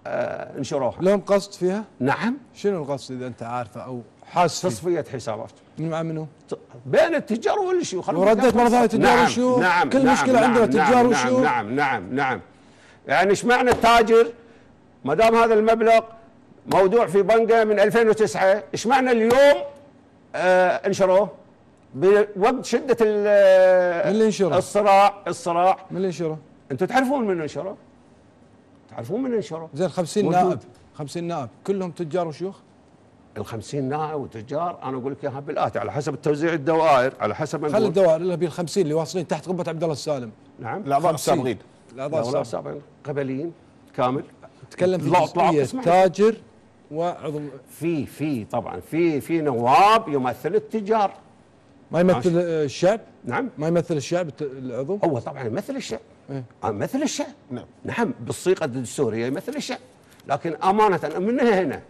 انشروها. لهم قصد فيها؟ نعم. شنو القصد اذا انت عارفه او حاسس؟ تصفيه حسابات مع منو؟ بين التجار والشيوخ. ورديت مره ثانيه تجار نعم والشيوخ. نعم كل نعم مشكله نعم عندنا تجار وشيوخ. نعم نعم نعم. يعني ايش معنى التاجر ما دام هذا المبلغ موضوع في بنكه من 2009، ايش معنى اليوم انشروه بوقت شده من اللي انشره؟ الصراع. من اللي انشره؟ انتم تعرفون من انشره؟ تعرفون من انشره؟ زين 50 نائب، 50 نائب كلهم تجار وشيوخ؟ ال 50 نائب وتجار انا اقول لك اياها بالاتي على حسب توزيع الدوائر، على حسب ما خلي الدوائر اللي بال 50 اللي واصلين تحت قبه عبد الله السالم. نعم. الاعضاء السابقين. الاعضاء السابقين قبليين كامل. تكلم في جزئيه تاجر وعضو. في طبعا في نواب يمثل التجار. ما يمثل الشعب؟ نعم. ما يمثل الشعب العضو؟ هو طبعا يمثل الشعب. ايه؟ يمثل الشعب. نعم بالصيغه الدستوريه يمثل الشعب، لكن امانه من هنا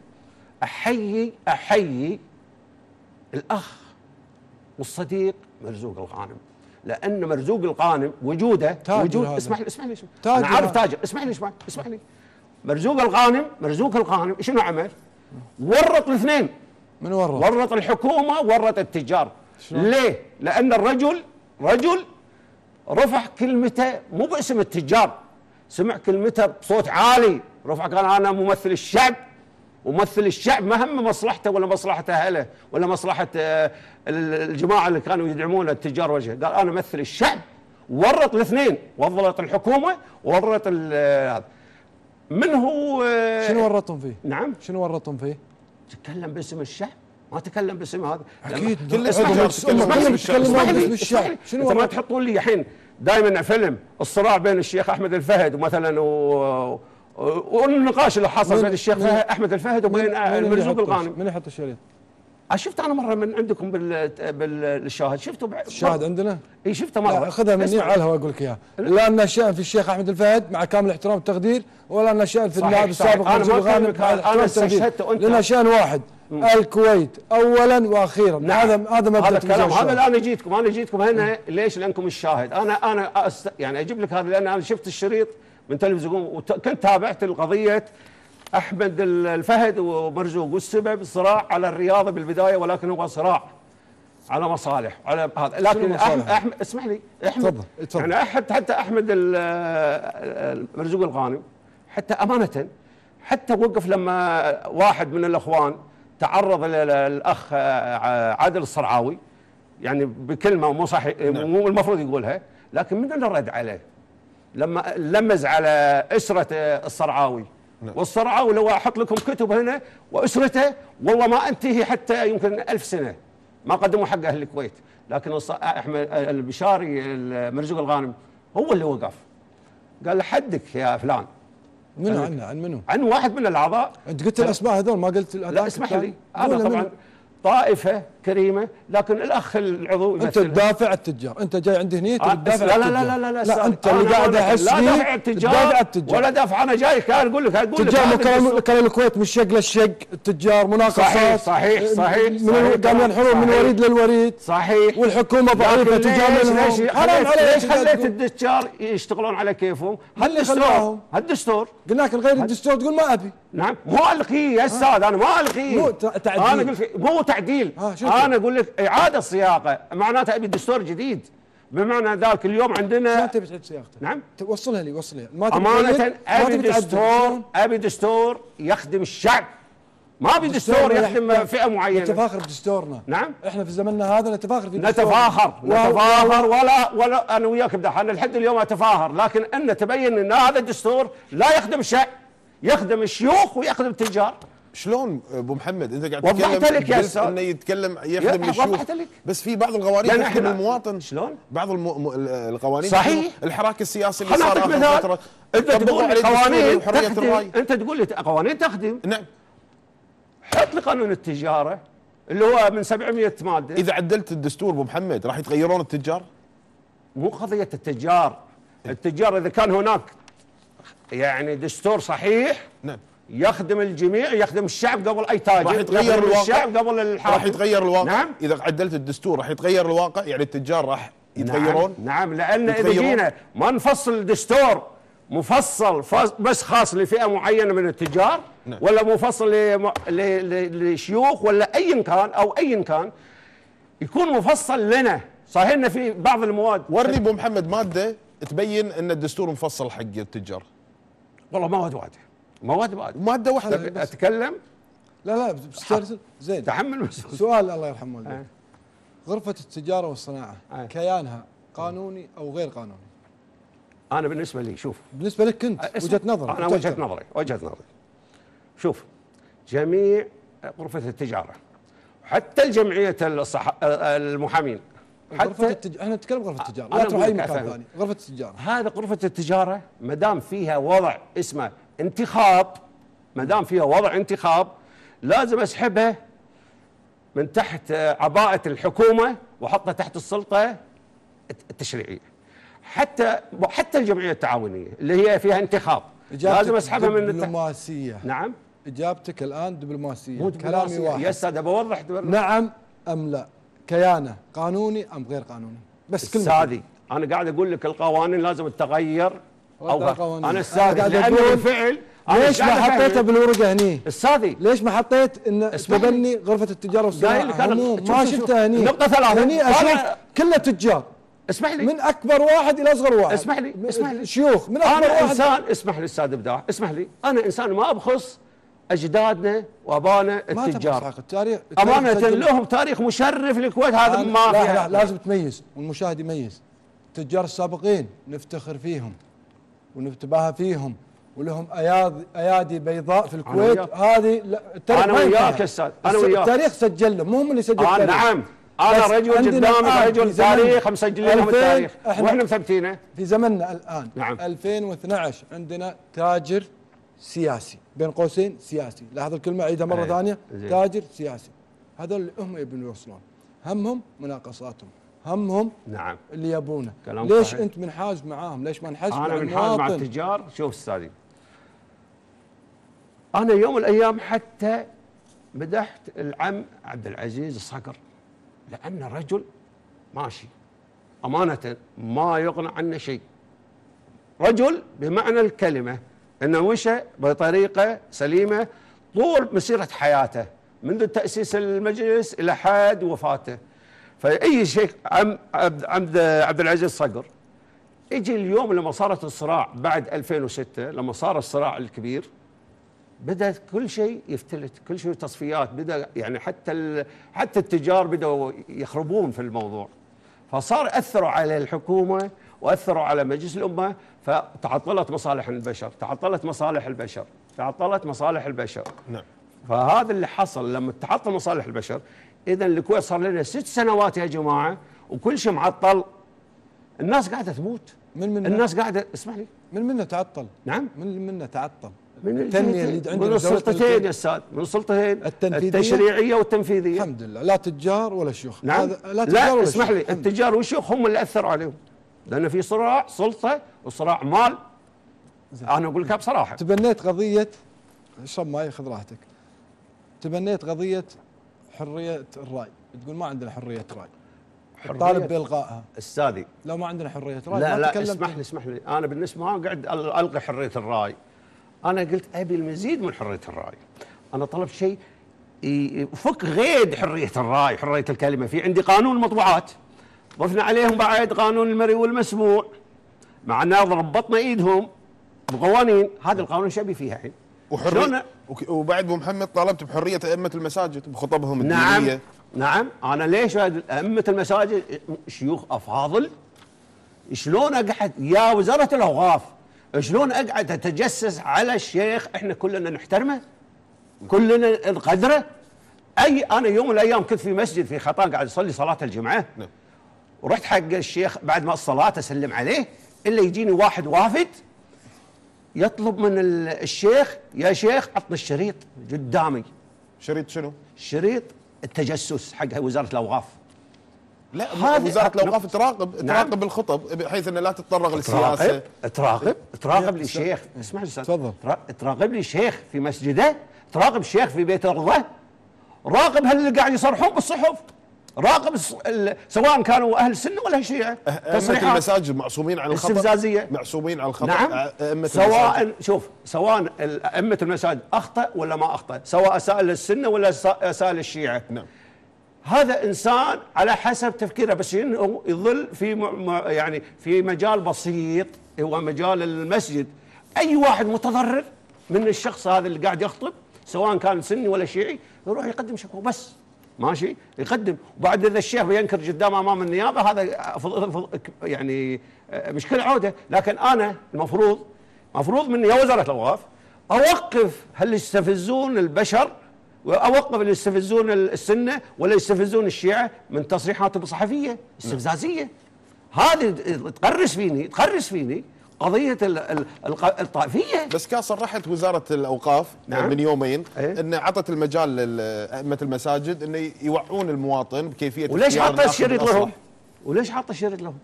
احيي الاخ والصديق مرزوق الغانم، لان مرزوق الغانم وجوده اسمح لي انا عارف تاجر. اسمح لي مرزوق الغانم شنو عمل؟ ورط الاثنين. من ورط؟ ورط الحكومه ورط التجار. ليه؟ لان الرجل رفع كلمته مو باسم التجار، سمع كلمته بصوت عالي، رفع قال انا ممثل الشعب، وممثل الشعب ما هم مصلحته ولا مصلحة اهله ولا مصلحة الجماعة اللي كانوا يدعمون التجار وجهه، قال انا امثل الشعب. ورط الاثنين، ورط الحكومة وورط هذا. من هو شنو ورطهم فيه؟ نعم. شنو ورطهم فيه؟ تكلم باسم الشعب، ما تكلم باسم هذا. اكيد كل اسم الشعب. شنو ما تحطون لي الحين دائما فيلم الصراع بين الشيخ احمد الفهد مثلا والنقاش اللي حصل بين الشيخ احمد الفهد وبين مرزوق الغانم. من يحط الشريط؟ شفت انا مره من عندكم بالشاهد، شفته الشاهد عندنا؟ اي شفته مره. خذها مني على الهواء اقول لك اياها. لا لنا شان في الشيخ احمد الفهد مع كامل الاحترام والتقدير، ولا لنا شان في النائب السابق مرزوق الغانم مع الاحترام والتقدير. لنا شان واحد، الكويت اولا واخيرا. نعم. هذا مبدا الكلام. هذا الان انا جيتكم هنا ليش؟ لانكم الشاهد. انا يعني اجيب لك هذا لان انا شفت الشريط من تلفزيون وكنت تابعت القضيه احمد الفهد ومرزوق، والسبب صراع على الرياضه بالبدايه، ولكن هو صراع على مصالح على هذا. لكن احمد اسمح لي، احمد يعني حتى احمد مرزوق الغانم حتى امانه حتى وقف لما واحد من الاخوان تعرض للاخ عادل الصرعاوي يعني بكلمه مو صحيح، مو المفروض يقولها، لكن من اللي رد عليه لما لمز على اسره الصرعاوي. والصرعاوي لو احط لكم كتب هنا واسرته والله ما انتهي حتى يمكن 1000 سنه ما قدموا حق اهل الكويت، لكن احمد البشاري مرزوق الغانم هو اللي وقف قال حدك يا فلان. منو عن منو؟ عن واحد من الاعضاء. انت قلت الاسماء هذول ما قلت لا اسمح لي، انا طبعا طائفه كريمه، لكن الاخ العضو انت تدافع التجار، انت جاي عندي هنا تدافع لا لا لا لا لا, لا انت اللي قاعد احس لا دافع التجار ولا دافع. انا جاي اقول لك تجار كلام الكويت من الشق للشق، التجار مناقصات صحيح قام ينحرون من وريد للوريد صحيح، والحكومه ضعيفه تجاملهم. حرام عليك. ليش خليت التجار يشتغلون على كيفهم؟ هالدستور قلنا لك نغير الدستور تقول ما ابي. نعم مو الغيه يا استاذ، انا ما الغيه، مو تعديل. انا اقول لك مو تعديل، انا اقول لك اعاده صياغه، معناته ابي دستور جديد. بمعنى ذاك اليوم عندنا ما تبي تعيد صياغته. نعم وصلها لي امانه. ابي دستور يخدم الشعب، ما ابي دستور يخدم فئه معينه. نتفاخر بدستورنا. نعم احنا في زمننا هذا نتفاخر في نتفاخر ولا انا وياك بدح، انا لحد اليوم اتفاخر، لكن ان تبين ان هذا الدستور لا يخدم الشعب، يخدم الشيوخ ويخدم التجار. شلون ابو محمد انت قاعد تتكلم لك يا استاذ انه يتكلم يخدم الشيوخ، بس في بعض القوانين تخدم المواطن. شلون؟ بعض القوانين صحيح. الحراك السياسي اللي صار اخر فتره انت تقول لي قوانين تخدم، انت تقول لي قوانين تخدم. نعم حط لي قانون التجاره اللي هو من 700 ماده. اذا عدلت الدستور ابو محمد راح يتغيرون التجار؟ مو قضيه التجار اذا كان هناك يعني دستور صحيح نعم يخدم الجميع، يخدم الشعب قبل اي تاجر، راح يتغير الواقع. الشعب قبل الحاكم راح يتغير الواقع. نعم اذا عدلت الدستور راح يتغير الواقع، يعني التجار راح يتغيرون. نعم لان اذا جينا ما نفصل الدستور مفصل بس خاص لفئه معينه من التجار؟ نعم. ولا مفصل لشيوخ ولا ايا كان او ايا كان يكون مفصل لنا؟ صحيح لنا في بعض المواد. ورني ابو محمد ماده تبين ان الدستور مفصل حق التجار. والله مواد واحده، مواد واحده، ماده واحده اتكلم. لا بسترسل زين. تحمل بس. سؤال الله يرحم والديك. غرفة التجارة والصناعة كيانها قانوني أو غير قانوني؟ أنا بالنسبة لي شوف، بالنسبة لك أنت وجهة نظرك. أنا وجهة نظري شوف، جميع غرفة التجارة حتى الجمعية المحامين حتى احنا نتكلم غرفة التجارة، لا تروح أي مكان ثاني. غرفة التجارة هذا غرفة التجارة ما دام فيها وضع اسمه انتخاب، ما دام فيها وضع انتخاب لازم أسحبها من تحت عباءة الحكومة وحطها تحت السلطة التشريعية. حتى الجمعية التعاونية اللي هي فيها انتخاب لازم اسحبها من دبلوماسية. نعم، اجابتك الآن دبلوماسية. كلامي واحد. يا استاذ بوضح. نعم ام لا؟ كيانه قانوني ام غير قانوني؟ بس استاذي انا قاعد اقول لك القوانين لازم تتغير. انا استاذي لانه الفعل ليش ما حطيته بالورقه هني؟ استاذي ليش ما حطيت ان تبني غرفة التجارة والصناعة ما شفتها هني؟ نقطة ثلاثة هني اشوف كله تجار. اسمح لي، من اكبر واحد الى اصغر واحد. اسمح لي شيوخ من اكبر انا واحد. انسان، اسمح لي استاذ ابداع، اسمح لي، انا انسان ما ابخص اجدادنا وابانا التجار. التاريخ امانه لهم تاريخ مشرف للكويت، هذا ما لا لازم تميز والمشاهد يميز. التجار السابقين نفتخر فيهم ونتباهى فيهم ولهم ايادي بيضاء في الكويت. هذه انا وياك استاذ، انا وياك. التاريخ سجل لهم، هم اللي سجلوا التاريخ. نعم، انا رجل قدامك رجل تاريخ مسجل لهم التاريخ واحنا مثبتينه. في زمننا الان نعم 2012 عندنا تاجر سياسي، بين قوسين سياسي، لاحظ الكلمه عيدها مره ثانيه، تاجر سياسي. هذول اللي هم يبون يوصلون، همهم مناقصاتهم، همهم نعم اللي يبونه. ليش صحيح. انت منحاز معاهم؟ ليش ما نحاز مع المواطن؟ انا منحاز مع التجار. شوف استاذي، انا يوم من الايام حتى مدحت العم عبد العزيز الصقر لانه رجل ماشي امانه ما يغنى عنه شيء، رجل بمعنى الكلمه انه مشى بطريقه سليمه طول مسيره حياته منذ تاسيس المجلس الى حد وفاته. فاي شيء عبد العزيز الصقر يجي اليوم لما صارت الصراع بعد 2006، لما صار الصراع الكبير بدأ كل شيء يفتلت، كل شيء تصفيات، بدأ يعني حتى التجار بدأوا يخربون في الموضوع، فصار أثروا على الحكومة وأثروا على مجلس الأمة، فتعطلت مصالح البشر، تعطلت مصالح البشر، تعطلت مصالح البشر. نعم. فهذا اللي حصل لما تعطل مصالح البشر. إذا الكويت صار لنا 6 سنوات يا جماعة وكل شيء معطل، الناس قاعدة تموت. من الناس قاعدة، اسمح لي، من تعطل؟ نعم، من تعطل؟ من التنمية اللي عندنا من السلطتين يا استاذ، من السلطتين التشريعيه والتنفيذيه. الحمد لله، لا تجار ولا شيوخ. نعم. لا اسمح لي، التجار والشيوخ هم اللي اثروا عليهم، لان في صراع سلطه وصراع مال. انا اقول لك بصراحه، تبنيت قضيه، اشرب ماي خذ راحتك، تبنيت قضيه حريه الراي، تقول ما عندنا حريه راي، طالب بالغائها. استاذي لو ما عندنا حريه راي لا اسمح لي، انا بالنسبه ما قاعد الغي حريه الراي، أنا قلت أبي المزيد من حرية الرأي. أنا طلبت شيء يفك غيد حرية الرأي، حرية الكلمة. في عندي قانون المطبوعات، ضفنا عليهم بعد قانون المرئي والمسموع، مع أننا ربطنا إيدهم بقوانين. هذا القانون شبي فيها الحين. وبعد أبو محمد طالبت بحرية أئمة المساجد بخطبهم الدينية. نعم. أنا ليش أئمة المساجد شيوخ أفاضل؟ شلون أقعد يا وزارة الأوقاف، شلون اقعد اتجسس على الشيخ؟ احنا كلنا نحترمه، كلنا نقدره. انا يوم من الايام كنت في مسجد في خطان قاعد اصلي صلاه الجمعه، ورحت حق الشيخ بعد ما الصلاه اسلم عليه، الا يجيني واحد وافد يطلب من الشيخ، يا شيخ عطني الشريط قدامي. شريط شنو؟ شريط التجسس حق وزاره الاوقاف. لا، وزارة الأوقاف تراقب الخطب بحيث أنها لا تتطرق للسياسة. تراقب لي الشيخ، اسمح لي استاذ، تفضل. تراقب لي الشيخ في مسجده، تراقب الشيخ في بيت رضاه، راقب هل اللي قاعد يصرحون بالصحف، راقب سواء كانوا اهل السنه ولا الشيعه. تصريحات المساجد معصومين عن الخطا، استفزازيه، معصومين عن الخطا. نعم. سواء شوف، سواء ائمه المساجد اخطا ولا ما اخطا، سواء اساء للسنه ولا اساء للشيعه. نعم. هذا انسان على حسب تفكيره، بس انه يظل في يعني في مجال بسيط هو مجال المسجد. اي واحد متضرر من الشخص هذا اللي قاعد يخطب سواء كان سني ولا شيعي يروح يقدم شكوى بس، ماشي، يقدم. وبعد اذا الشيخ بينكر قدام امام النيابه هذا يعني مشكله عوده. لكن انا المفروض مني يا وزاره الاوقاف اوقف هل يستفزون البشر، واوقف اللي يستفزون السنه ولا يستفزون الشيعه من تصريحاتهم الصحفيه استفزازيه. هذه تقرس فيني قضيه الطائفيه. بس كان صرحت وزاره الاوقاف نعم. من يومين ان عطت المجال لائمه المساجد ان يوعون المواطن بكيفيه وليش حاط الشريط لهم؟ وليش حاط الشريط لهم؟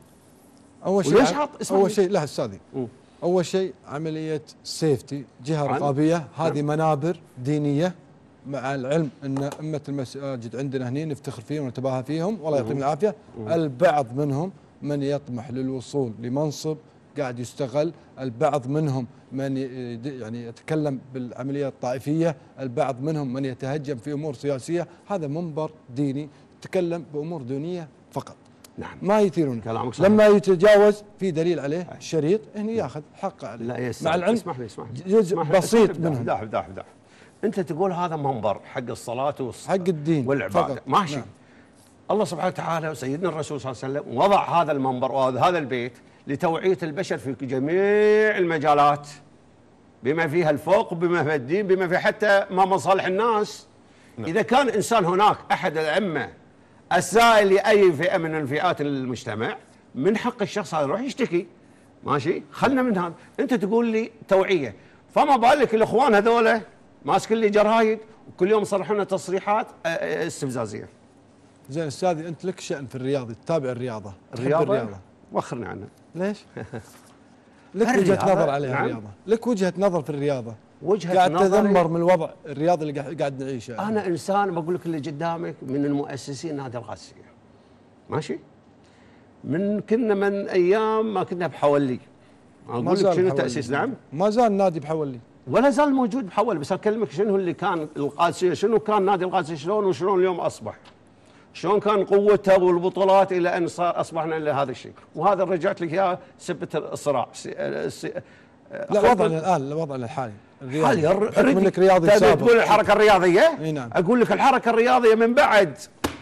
اول شيء لا استاذي، اول شيء عمليه سيفتي، جهه رقابيه، هذه منابر دينيه، مع العلم ان ائمه المساجد عندنا هنا نفتخر فيهم ونتباهى فيهم والله يعطيهم العافيه. البعض منهم من يطمح للوصول لمنصب قاعد يستغل، البعض منهم من يعني يتكلم بالعمليه الطائفيه، البعض منهم من يتهجم في امور سياسيه. هذا منبر ديني يتكلم بامور دينيه فقط. نعم. ما يثيرون. لما يتجاوز في دليل عليه الشريط هنا ياخذ حقه عليه. لا مع العلم اسمح لي جزء بسيط منهم. داح انت تقول هذا منبر حق الصلاه حق الدين والعباده فقط. ماشي. نعم. الله سبحانه وتعالى وسيدنا الرسول صلى الله عليه وسلم وضع هذا المنبر وهذا البيت لتوعيه البشر في جميع المجالات، بما فيها الفوق وبما فيها الدين بما فيها حتى ما مصالح الناس. نعم. اذا كان انسان هناك احد الائمه اساء لاي فئه من الفئات المجتمع، من حق الشخص هذا يروح يشتكي، ماشي، خلنا من هذا. انت تقول لي توعيه، فما بالك الاخوان هذولا ماسكين لي جرايد وكل يوم يصرحون تصريحات استفزازيه. زين استاذي، انت لك شأن في الرياضه، تتابع الرياضه وخرنا عنها. ليش؟ لك وجهه نظر عليها. نعم. الرياضه لك وجهه نظر في الرياضه، قاعد تذمر من الوضع الرياضي اللي قاعد نعيشه. انا انسان بقول لك اللي قدامك من المؤسسين نادي القادسيه، ماشي، كنا من ايام ما كنا بحولي، اقول لك شنو تاسيس. نعم، ما زال نادي بحولي ولا زال موجود بحولي، بس اكلمك شنو اللي كان القادسيه، شنو كان نادي القادسيه شلون وشلون اليوم اصبح، شلون كان قوته والبطولات الى ان اصبحنا الى هذا الشيء. وهذا رجعت لك اياه سبه الصراع. لا وضعنا الان، وضعنا الحالي الرياضي، بحكم انك رياضي سابق. تقول الحركه الرياضيه؟ نعم. اقول لك الحركه الرياضيه من بعد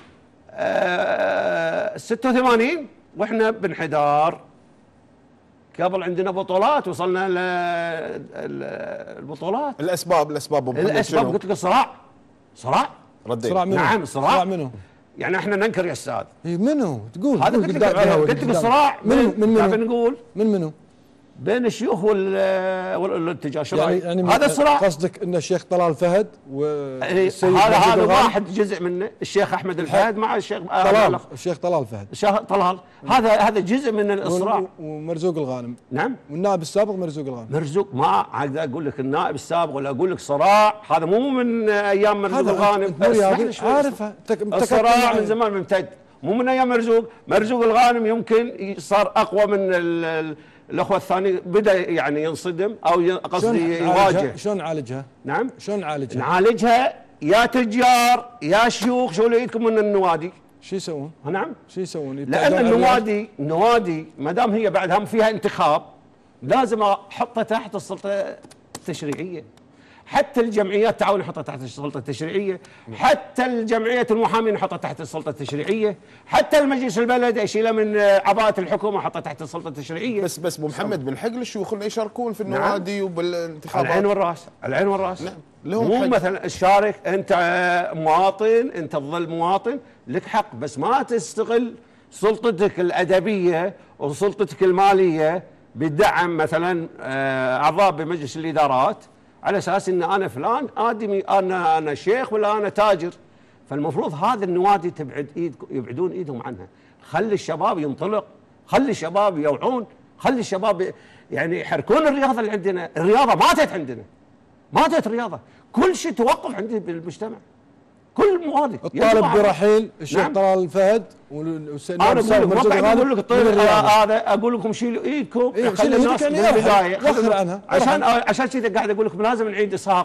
86 واحنا بانحدار. قبل عندنا بطولات، وصلنا للبطولات. الاسباب قلت لك صراع صراع منو؟ نعم صراع منو؟ يعني احنا ننكر يا استاذ. منو؟ تقول هذا قلت لك الصراع منو؟ منو؟ بين الشيوخ والاتجاه. يعني هذا الصراع. قصدك ان الشيخ طلال فهد والسيد هذا واحد جزء منه، الشيخ احمد الفهد مع الشيخ الشيخ طلال فهد. طلال هذا جزء من الصراع. ومرزوق الغانم. نعم. والنائب السابق مرزوق الغانم. مرزوق ما عاد اقول لك النائب السابق ولا اقول لك صراع، هذا مو من ايام مرزوق الغانم. عارفه الصراع من زمان ممتد، مو من ايام مرزوق الغانم يمكن صار اقوى من الاخوه الثاني، بدا يعني ينصدم او قصدي يواجه. شلون نعالجها؟ نعم، شلون نعالجها؟ يا تجار يا شيوخ، شو اللي يدكم من النوادي؟ شو يسوون؟ نعم، شو يسوون؟ لان النوادي ما دام هي بعدها فيها انتخاب لازم احطها تحت السلطه التشريعيه. حتى الجمعيات تعاون نحطها تحت السلطه التشريعيه، حتى الجمعيه المحامين نحطها تحت السلطه التشريعيه، حتى المجلس البلد اشيله من عباءه الحكومه احطها تحت السلطه التشريعيه. بس ابو محمد من حق للشيوخ انه يشاركون في النوادي. نعم. وبالانتخابات. العين والراس. نعم. مو مثلا الشارك، انت مواطن، انت تظل مواطن لك حق، بس ما تستغل سلطتك الادبيه وسلطتك الماليه بدعم مثلا اعضاء بمجلس الادارات على اساس ان انا فلان ادمي، انا شيخ ولا انا تاجر. فالمفروض هذه النوادي يبعدون ايدهم عنها. خلي الشباب ينطلق، خلي الشباب يوعون، خلي الشباب يعني يحركون الرياضه اللي عندنا. الرياضه ماتت عندنا، ماتت الرياضه، كل شيء توقف عندي بالمجتمع. كل موالي الطالب برحيل الشيخ نعم. طلال الفهد انا اقول لك الطريق هذا اقول لكم شيلوا ايدكم خلي الناس من البدايه عشان كذا قاعد اقول لكم لازم نعيد اصهاق